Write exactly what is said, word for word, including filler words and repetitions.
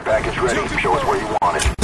package ready. Show us where you want it.